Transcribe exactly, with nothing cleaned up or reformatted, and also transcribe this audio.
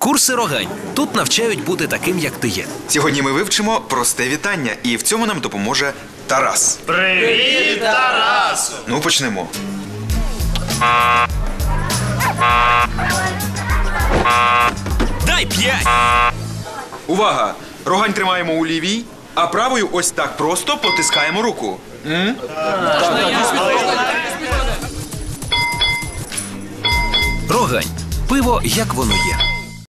Курси Рогань. Тут навчають бути таким, як ти є. Сьогодні ми вивчимо просте вітання, і в цьому нам допоможе Тарас. Привіт, Тарасу! Ну, почнемо. Дай п'ять! Увага! Рогань тримаємо у лівій, а правою ось так просто потискаємо руку. М? Рогань. Пиво, як воно є.